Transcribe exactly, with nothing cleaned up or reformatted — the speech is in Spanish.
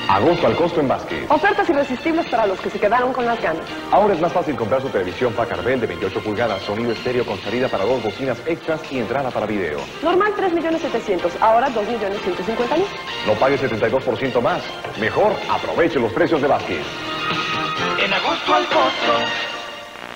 Agosto al costo en Vázquez. Ofertas irresistibles para los que se quedaron con las ganas. Ahora es más fácil comprar su televisión Packard Bell de veintiocho pulgadas, sonido estéreo con salida para dos bocinas extras y entrada para video. Normal tres millones setecientos, ahora dos millones ciento cincuenta mil. No pague setenta y dos por ciento más. Mejor aproveche los precios de Vázquez. En agosto al costo.